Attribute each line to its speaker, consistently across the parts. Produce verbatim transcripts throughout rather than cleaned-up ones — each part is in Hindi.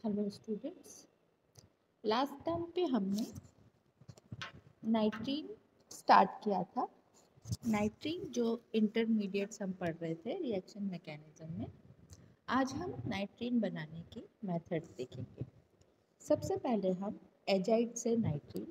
Speaker 1: हेलो स्टूडेंट्स, लास्ट टाइम पे हमने नाइट्रीन स्टार्ट किया था। नाइट्रीन जो इंटरमीडिएट्स हम पढ़ रहे थे रिएक्शन मैकेनिज्म में। आज हम नाइट्रीन बनाने के मेथड्स देखेंगे। सबसे पहले हम एजाइड से नाइट्रीन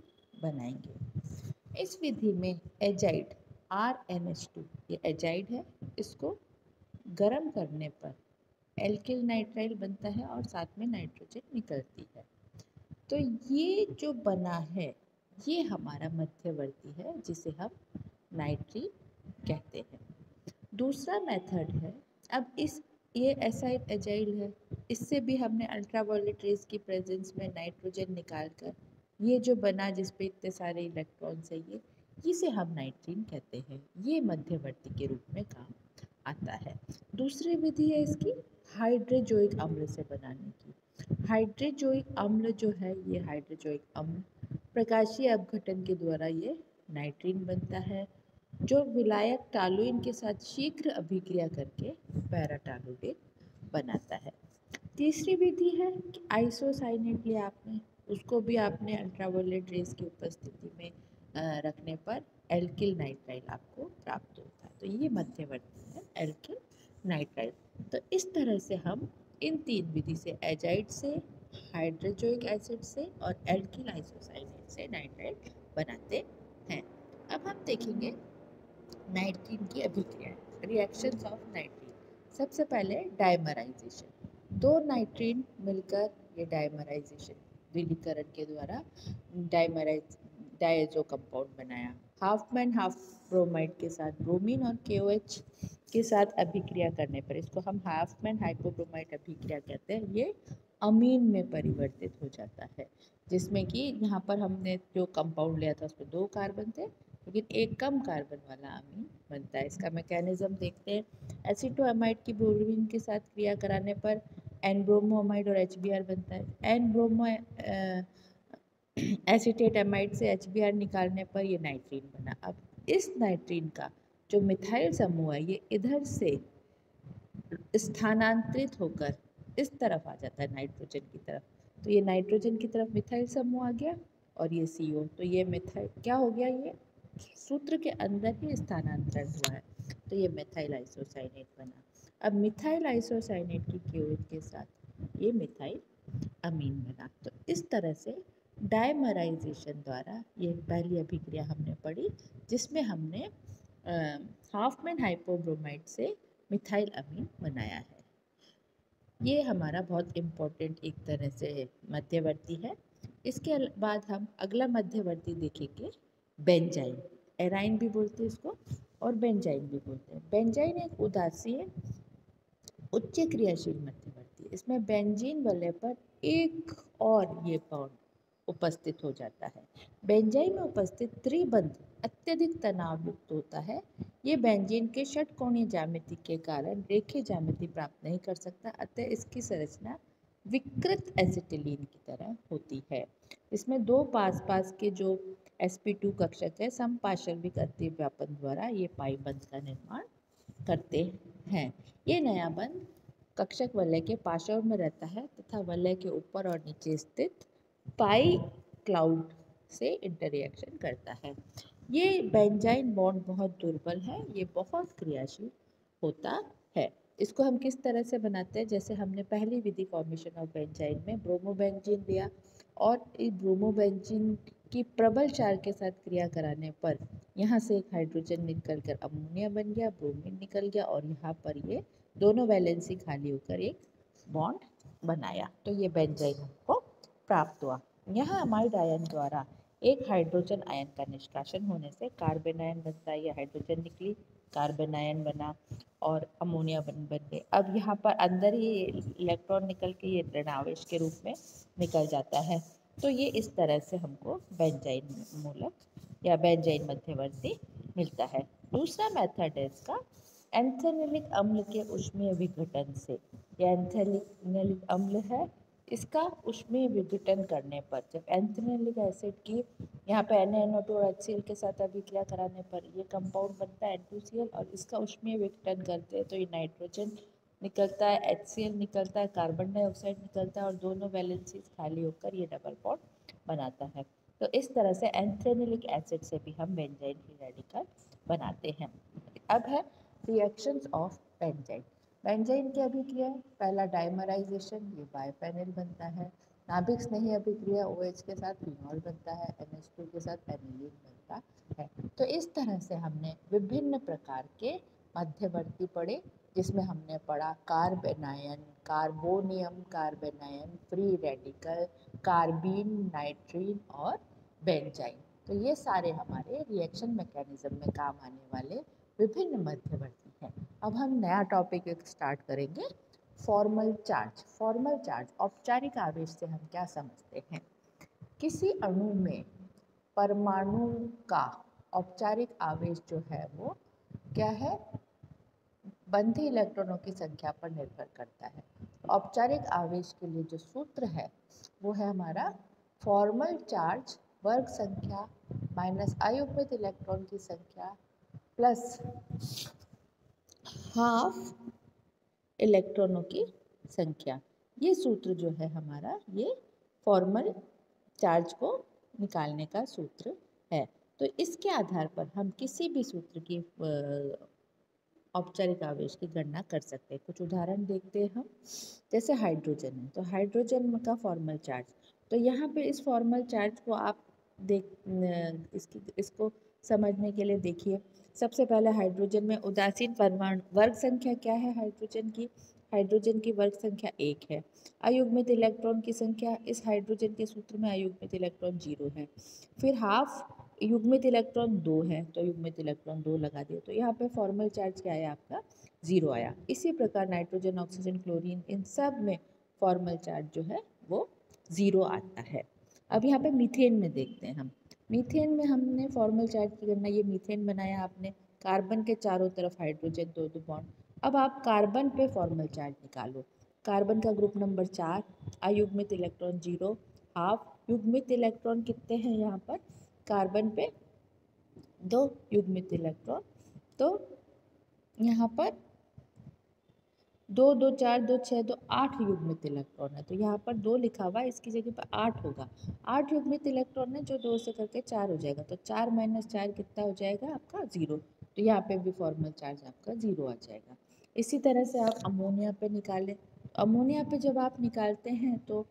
Speaker 1: बनाएंगे। इस विधि में azide R N H two, ये एजाइड है, इसको गर्म करने पर एल्किल नाइट्राइल बनता है और साथ में नाइट्रोजन निकलती है। तो ये जो बना है ये हमारा मध्यवर्ती है जिसे हम नाइट्रीन कहते हैं। दूसरा मेथड है, अब इस ये एसाइड एजाइल है, इससे भी हमने अल्ट्रावायलेट रेज की प्रेजेंस में नाइट्रोजन निकालकर ये जो बना जिस पे इतने सारे इलेक्ट्रॉन्स है ये इसे हम नाइट्रीन कहते हैं। ये मध्यवर्ती के रूप में काम आता है। दूसरी विधि है इसकी हाइड्रोजोइक अम्ल से बनाने की। हाइड्रोजोइक अम्ल जो है ये हाइड्रोजोइक अम्ल प्रकाशीय अपघटन के द्वारा ये नाइट्रीन बनता है, जो विलायक टालुइन के साथ शीघ्र अभिक्रिया करके पैराटालुडेट बनाता है। तीसरी विधि है कि आइसोसाइनेट लिया आपने, उसको भी आपने अल्ट्रावायलेट रेज की उपस्थिति में रखने पर एल्किल नाइट्राइल आपको प्राप्त होता है। तो ये मध्यवर्ती है एल्किल नाइट्राइल। तो इस तरह से हम इन तीन विधि से एजाइड से, हाइड्रोजोइक एसिड से और एल्किल आइसोसाइनेट से नाइट्राइल बनाते हैं। अब हम देखेंगे नाइट्रीन की अभिक्रिया, रिएक्शंस ऑफ नाइट्रीन। सबसे पहले डाइमराइजेशन, दो नाइट्रीन मिलकर ये डाइमराइजेशन विलीकरण के द्वारा डाइमराइज डायजो कंपाउंड बनाया। हाफमैन हाफ ब्रोमाइड के साथ ब्रोमीन और के ओ एच के साथ अभिक्रिया करने पर इसको हम हाफमैन हाइपोब्रोमाइड अभिक्रिया कहते हैं। ये अमीन में परिवर्तित हो जाता है, जिसमें कि यहाँ पर हमने जो कंपाउंड लिया था उसमें दो कार्बन थे लेकिन एक कम कार्बन वाला अमीन बनता है। इसका मैकेनिज्म देखते हैं। एसिटोअमाइड की ब्रोमीन के साथ क्रिया कराने पर एन ब्रोमोअमाइड और एच बी आर बनता है। एन ब्रोमो एसिटेट अमाइड से एच बी आर निकालने पर ये नाइट्रीन बना। अब इस नाइट्रीन का जो मिथाइल समूह है ये इधर से स्थानांतरित होकर इस तरफ आ जाता है नाइट्रोजन की तरफ। तो ये नाइट्रोजन की तरफ मिथाइल समूह आ गया और ये सी ओ, तो ये मिथाइल क्या हो गया, ये सूत्र के अंदर ही स्थानांतरण हुआ है, तो ये मिथाइल आइसोसाइनेट बना। अब मिथाइल आइसोसाइनेट की के ओ एच के साथ ये मिथाइल अमीन बना। तो इस तरह से डाइमराइजेशन द्वारा ये पहली अभिक्रिया हमने पढ़ी जिसमें हमने हाफमैन हाइपोब्रोमाइड से मिथाइल अमीन बनाया है। ये हमारा बहुत इम्पोर्टेंट एक तरह से मध्यवर्ती है। इसके बाद हम अगला मध्यवर्ती देखेंगे बेंजाइन। एराइन भी बोलते हैं इसको और बेंजाइन भी बोलते हैं। बेंजाइन एक उदासीय उच्च क्रियाशील मध्यवर्ती, इसमें बेंजीन वलय पर एक और ये बॉन्ड उपस्थित हो जाता है। बेंजाइन में उपस्थित त्रिबंध अत्यधिक तनाव युक्त होता है। ये बेंजीन के षटकोणीय ज्यामिति के कारण रेखीय ज्यामिति प्राप्त नहीं कर सकता, अतः इसकी संरचना विकृत एसिटिलीन की तरह होती है। इसमें दो पास पास के जो एस पी टू कक्षक है समपार्श्विक अतिव्यापन द्वारा ये पाई बंध का निर्माण करते हैं। ये नया बंध कक्षक वलय के पार्श्व में रहता है तथा वलय के ऊपर और नीचे स्थित पाई क्लाउड से इंटररिएक्शन करता है। ये बेंजाइन बॉन्ड बहुत दुर्बल है, ये बहुत क्रियाशील होता है। इसको हम किस तरह से बनाते हैं, जैसे हमने पहली विधि फॉर्मेशन ऑफ बेंजाइन में ब्रोमोबेंजीन लिया और इस ब्रोमोबेंजीन की प्रबल क्षार के साथ क्रिया कराने पर यहाँ से एक हाइड्रोजन निकल कर अमोनिया बन गया, ब्रोमीन निकल गया और यहाँ पर ये दोनों वैलेंसी खाली होकर एक बॉन्ड बनाया, तो ये बेंजाइन हमको प्राप्त हुआ। यहाँ अमाइड आयन द्वारा एक हाइड्रोजन आयन का निष्कासन होने से कार्बन आयन बनता है। ये हाइड्रोजन निकली, कार्बन आयन बना और अमोनिया बन बन गए। अब यहाँ पर अंदर ही इलेक्ट्रॉन निकल के ये ऋणावेश के रूप में निकल जाता है। तो ये इस तरह से हमको बेंजाइन मूलक या बेंजाइन मध्यवर्ती मिलता है। दूसरा मेथड है इसका एंथेनिलिक अम्ल के ऊष्मीय विघटन से। यह एंथेनिलिक अम्ल है, इसका ऊष्मीय विघटन करने पर जब एंथेनिलिक एसिड की यहाँ पे N A N O two और एच सी एल के साथ अभिक्रिया कराने पर ये कंपाउंड बनता है एन टू सी एल और इसका ऊष्मीय विघटन करते हैं तो ये नाइट्रोजन निकलता है, एच सी एल निकलता है, कार्बन डाइऑक्साइड निकलता है और दोनों वैलेंसीज खाली होकर ये डबल बॉन्ड बनाता है। तो इस तरह से एंथ्रेनिलिक एसिड से भी हम बेंजाइन फ्री रेडिकल बनाते हैं। अब है रिएक्शंस ऑफ बेंजाइन। बेंजाइन की अभिक्रिया, पहला डाइमराइजेशन, ये बाइफेनिल बनता है। नाभिक स्नेही अभिक्रिया, OH के साथ फिनॉल बनता है, एन एच टू के साथ एनिलीन बनता है। तो इस तरह से हमने विभिन्न प्रकार के मध्यवर्ती पढ़े, जिसमें हमने पढ़ा carbanion, carbonium, carbanion, free radical, carbene, nitrene और बेंजाइन। तो ये सारे हमारे रिएक्शन मैकेनिज्म में काम आने वाले विभिन्न मध्यवर्ती हैं। अब हम नया टॉपिक एक स्टार्ट करेंगे, फॉर्मल चार्ज। फॉर्मल चार्ज, औपचारिक आवेश से हम क्या समझते हैं? किसी अणु में परमाणु का औपचारिक आवेश जो है वो क्या है? बंधी इलेक्ट्रॉनों की संख्या पर निर्भर करता है। औपचारिक आवेश के लिए जो सूत्र है वो है हमारा फॉर्मल चार्ज वर्ग संख्या माइनस अयुग्मित इलेक्ट्रॉन की संख्या प्लस हाफ इलेक्ट्रॉनों की संख्या। ये सूत्र जो है हमारा, ये फॉर्मल चार्ज को निकालने का सूत्र है। तो इसके आधार पर हम किसी भी सूत्र की औपचारिक आवेश की गणना कर सकते हैं। कुछ उदाहरण देखते हैं हम। जैसे हाइड्रोजन है, तो हाइड्रोजन का फॉर्मल चार्ज, तो यहाँ पे इस फॉर्मल चार्ज को आप देख इसकी इसको समझने के लिए देखिए। सबसे पहले हाइड्रोजन में उदासीन परमाणु वर्ग संख्या क्या है हाइड्रोजन की? हाइड्रोजन की वर्ग संख्या एक है। अयुग्मित इलेक्ट्रॉन की संख्या, इस हाइड्रोजन के सूत्र में अयुग्मित इलेक्ट्रॉन जीरो है। फिर हाफ युग्मित इलेक्ट्रॉन दो है, तो युग्मित इलेक्ट्रॉन दो लगा दिए, तो यहाँ पे फॉर्मल चार्ज क्या आया आपका? जीरो आया। इसी प्रकार नाइट्रोजन, ऑक्सीजन, क्लोरीन, इन सब में फॉर्मल चार्ज जो है वो जीरो आता है। अब यहाँ पे मीथेन में देखते हैं हम। मीथेन में हमने फॉर्मल चार्ज की गणना, ये मीथेन बनाया आपने, कार्बन के चारों तरफ हाइड्रोजन दो दो बॉन्ड। अब आप कार्बन पे फॉर्मल चार्ज निकालो। कार्बन का ग्रुप नंबर चार, अयुग्मित इलेक्ट्रॉन जीरो, हाफ, युग्मित इलेक्ट्रॉन कितने हैं यहाँ पर? कार्बन पे दो युग्मित इलेक्ट्रॉन, तो यहाँ पर दो दो चार दो छः दो आठ युग्मित इलेक्ट्रॉन है, तो यहाँ पर दो लिखा हुआ है, इसकी जगह पर आठ होगा। आठ युग्मित इलेक्ट्रॉन है जो दो से करके चार हो जाएगा, तो चार माइनस चार कितना हो जाएगा आपका? जीरो। तो यहाँ पे भी फॉर्मल चार्ज आपका जीरो आ जाएगा। इसी तरह से आप अमोनिया पे निकालें। अमोनिया पे जब आप निकालते हैं तो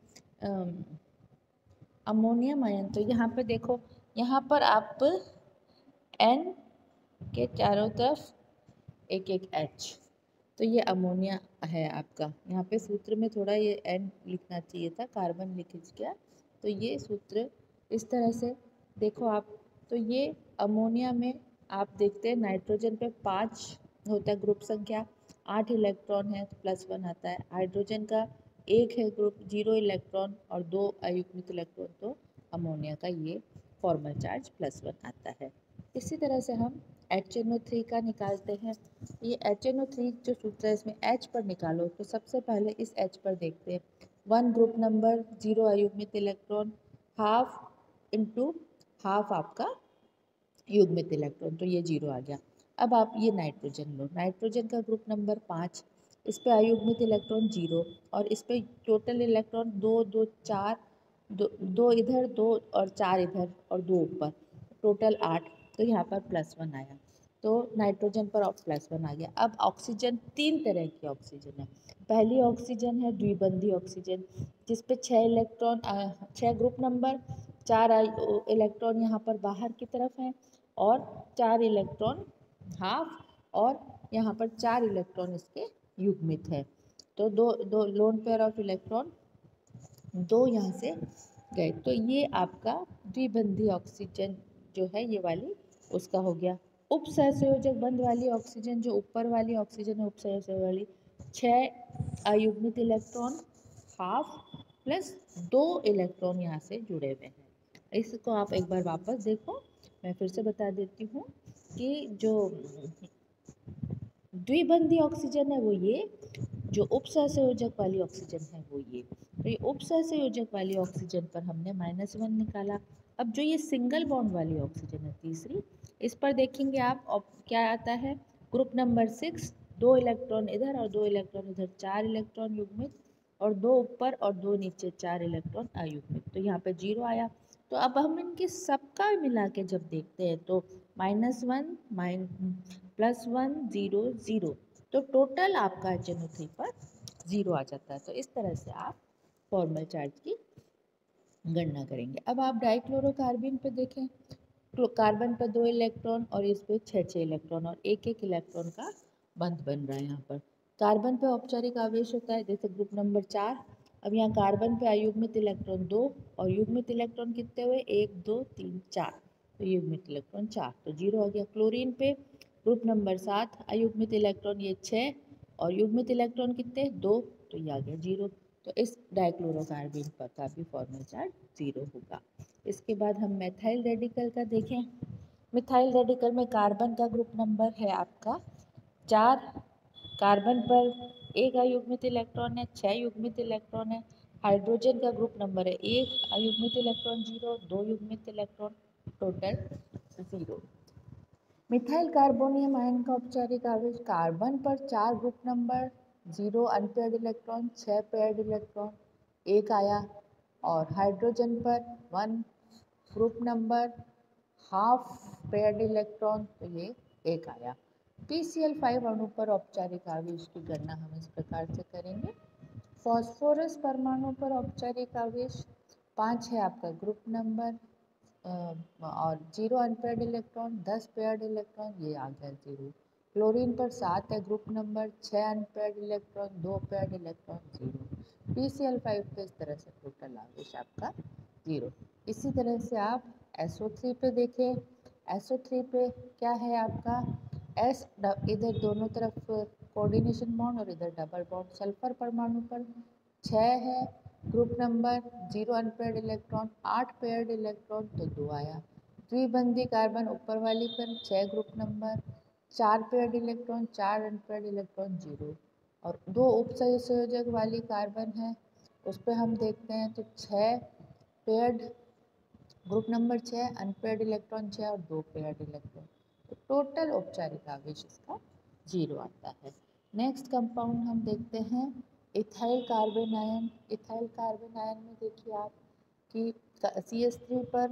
Speaker 1: अमोनियम आयन, तो यहाँ पे देखो, यहाँ पर आप एन के चारों तरफ एक एक एच, तो ये अमोनिया है आपका। यहाँ पे सूत्र में थोड़ा ये एन लिखना चाहिए था, कार्बन लिख गया, तो ये सूत्र इस तरह से देखो आप। तो ये अमोनिया में आप देखते हैं नाइट्रोजन पे पाँच होता है ग्रुप संख्या, आठ इलेक्ट्रॉन है तो प्लस वन आता है। हाइड्रोजन का एक है ग्रुप, जीरो इलेक्ट्रॉन और दो अयुग्मित इलेक्ट्रॉन, तो अमोनिया का ये फॉर्मल चार्ज प्लस वन आता है। इसी तरह से हम एच एन ओ थ्री का निकालते हैं। ये एच एन ओ थ्री जो सूत्र है इसमें H पर निकालो, तो सबसे पहले इस H पर देखते हैं। वन ग्रुप नंबर, जीरो अयुग्मित इलेक्ट्रॉन, हाफ इंटू हाफ आपका युग्मित इलेक्ट्रॉन, तो ये जीरो आ गया। अब आप ये नाइट्रोजन लो, नाइट्रोजन का ग्रुप नंबर पाँच, इस पर अयुग्मित इलेक्ट्रॉन जीरो और इस पर टोटल इलेक्ट्रॉन दो दो चार, दो दो इधर दो और चार इधर और दो ऊपर, टोटल आठ, तो यहाँ पर प्लस वन आया, तो नाइट्रोजन पर प्लस वन आ गया। अब ऑक्सीजन, तीन तरह की ऑक्सीजन है। पहली ऑक्सीजन है द्विबंधी ऑक्सीजन, जिस पे छः इलेक्ट्रॉन, छः ग्रुप नंबर, चार इलेक्ट्रॉन यहाँ पर बाहर की तरफ हैं और चार इलेक्ट्रॉन हाफ, और यहाँ पर चार इलेक्ट्रॉन इसके युग्मित है, तो दो दो लोन पेयर ऑफ इलेक्ट्रॉन दो यहाँ से गए, तो ये आपका द्विबंधी ऑक्सीजन जो है ये वाली उसका हो गया। उपसहसंयोजक बंध वाली ऑक्सीजन, जो ऊपर वाली ऑक्सीजन है उपसहसंयोजक वाली, छः अयुग्मित इलेक्ट्रॉन हाफ प्लस दो इलेक्ट्रॉन यहाँ से जुड़े हुए हैं। इसको आप एक बार वापस देखो, मैं फिर से बता देती हूँ कि जो द्विबंधी ऑक्सीजन है वो ये, जो उपसहसंयोजक वाली ऑक्सीजन है वो ये। तो ये उपसहसंयोजक वाली ऑक्सीजन पर हमने माइनस वन निकाला। अब जो ये सिंगल बॉन्ड वाली ऑक्सीजन है तीसरी, इस पर देखेंगे आप क्या आता है, ग्रुप नंबर सिक्स, दो इलेक्ट्रॉन इधर और दो इलेक्ट्रॉन इधर, चार इलेक्ट्रॉन युग्मित, और दो ऊपर और दो नीचे, चार इलेक्ट्रॉन अयुग्मित। तो यहाँ पे जीरो आया। तो अब हम इनके सबका मिला के जब देखते हैं तो minus one minus plus one zero zero, तो टोटल आपका एच एन ओ थ्री पर जीरो आ जाता है। तो इस तरह से आप फॉर्मल चार्ज की गणना करेंगे। अब आप डाइक्लोरोकार्बन पे देखें, तो कार्बन पर दो इलेक्ट्रॉन और इस पे छः छः इलेक्ट्रॉन और एक एक इलेक्ट्रॉन का बंध बन रहा है। यहाँ पर कार्बन पे औपचारिक आवेश होता है, जैसे ग्रुप नंबर चार। अब यहाँ कार्बन पे अयुग्मित इलेक्ट्रॉन दो और युग्मित इलेक्ट्रॉन कितने हुए, एक दो तीन चार, तो युग्मित इलेक्ट्रॉन चार, तो जीरो हो गया। क्लोरीन पे ग्रुप नंबर सात, अयुग्मित इलेक्ट्रॉन ये छः और युग्मित इलेक्ट्रॉन कितने, दो, तो ये आ गया जीरो। तो इस डाइक्लोरोकार्बन पर का भी फॉर्मल चार्ज जीरो होगा। इसके बाद हम मेथाइल रेडिकल का देखें। मिथाइल रेडिकल में कार्बन का ग्रुप नंबर है आपका चार, कार्बन पर एक अयुग्मित इलेक्ट्रॉन है, छः युग्मित इलेक्ट्रॉन है। हाइड्रोजन का ग्रुप नंबर है एक, अयुग्मित इलेक्ट्रॉन जीरो, दो युग्मित electron, total zero. Methyl carbonium ion का औपचारिक आवेश, कार्बन पर चार group number, zero unpaired electron, छः पेयर्ड इलेक्ट्रॉन, एक आया। और हाइड्रोजन पर one group number, half paired electron, तो ये एक आया। पी सी एल फाइव अणु पर औपचारिक आवेश की गणना हम इस प्रकार से करेंगे। फॉस्फोरस परमाणु पर औपचारिक आवेश पाँच है आपका ग्रुप नंबर, और जीरो अनपेयर्ड इलेक्ट्रॉन, दस पेयर्ड इलेक्ट्रॉन, ये आ गया जीरो। क्लोरीन पर सात है ग्रुप नंबर, छः अनपेयर्ड इलेक्ट्रॉन, दो paired electron, zero. P C L five पे इस तरह से टोटल आवेश आपका जीरो। इसी तरह से आप एस ओ थ्री पे देखें। एस ओ थ्री पे क्या है आपका, एस इधर दोनों तरफ कोऑर्डिनेशन बॉन्ड और इधर डबल बॉन्ड। सल्फर परमाणु पर छः है group number, zero unpaired electron, आठ पेयर्ड इलेक्ट्रॉन, तो दो आया। द्विबंधी कार्बन ऊपर वाली पर छः ग्रुप नंबर, चार पेयर्ड इलेक्ट्रॉन, चार अनपेयर्ड इलेक्ट्रॉन, जीरो। और दो उपसंयोजक वाली कार्बन है, उस पर हम देखते हैं तो छः पेयर्ड ग्रुप नंबर छः, अनपेयर्ड इलेक्ट्रॉन छः और दो पेयर्ड इलेक्ट्रॉन, तो टोटल औपचारिक आवेश इसका जीरो आता है। नेक्स्ट कंपाउंड हम देखते हैं ethyl carbon ion. Ethyl carbon ion में देखिए आप कि सी एस थ्री पर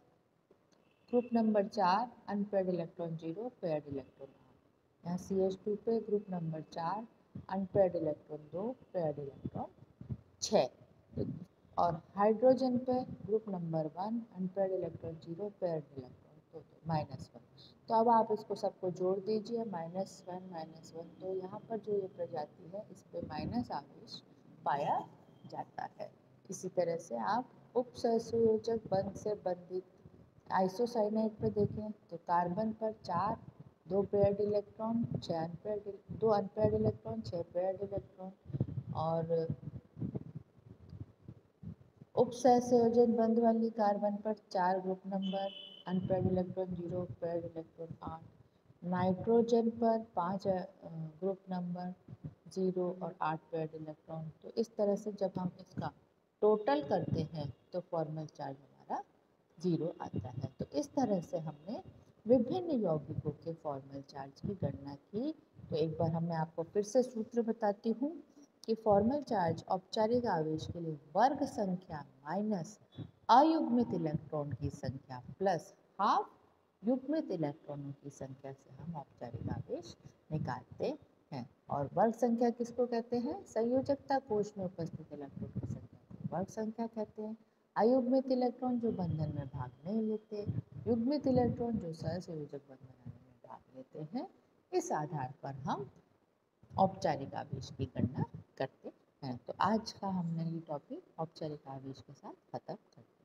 Speaker 1: ग्रुप नंबर चार, unpaired electron zero, paired electron आठ। यहाँ सी एच टू पे ग्रुप नंबर चार, अनपेयर्ड इलेक्ट्रॉन दो, पेयर्ड इलेक्ट्रॉन छः। और हाइड्रोजन पे group number one, unpaired electron zero, paired electron दो, माइनस वन। तो अब आप इसको सबको जोड़ दीजिए, माइनस वन माइनस वन, तो यहाँ पर जो ये प्रजाति है इस पर माइनस आवेश पाया जाता है। इसी तरह से आप उपसंयोजक बंध से बंधित आइसोसाइनाइड पे देखें तो कार्बन पर चार, दो पेयर्ड इलेक्ट्रॉन, छः अनपेयर्ड, दो अनपेयर्ड इलेक्ट्रॉन, छः पेयर्ड इलेक्ट्रॉन। और उपसंयोजन बंध वाली कार्बन पर चार group number, unpaired electron zero, paired electron आठ। नाइट्रोजन पर पाँच ग्रुप नंबर, जीरो और आठ पेयर्ड इलेक्ट्रॉन। तो इस तरह से जब हम इसका टोटल करते हैं तो फॉर्मल चार्ज हमारा जीरो आता है। तो इस तरह से हमने विभिन्न यौगिकों के फॉर्मल चार्ज की गणना की। तो एक बार हम मैं आपको फिर से सूत्र बताती हूँ कि फॉर्मल चार्ज औपचारिक आवेश के लिए वर्ग संख्या माइनस अयुग्मित इलेक्ट्रॉन की संख्या प्लस हाफ युग्मित इलेक्ट्रॉनों की संख्या से हम औपचारिक आवेश निकालते हैं। और वर्ग संख्या किसको कहते हैं, संयोजकता कोश में उपस्थित इलेक्ट्रॉन की संख्या को वर्ग संख्या कहते हैं। अयुग्मित इलेक्ट्रॉन जो बंधन में भाग नहीं लेते, युग्मित इलेक्ट्रॉन जो सहसंयोजक बंधन में भाग लेते हैं। इस आधार पर हम औपचारिक आवेश की गणना करते हैं। तो आज का हमने ये टॉपिक औपचारिक आवेश के साथ खत्म कर दिया।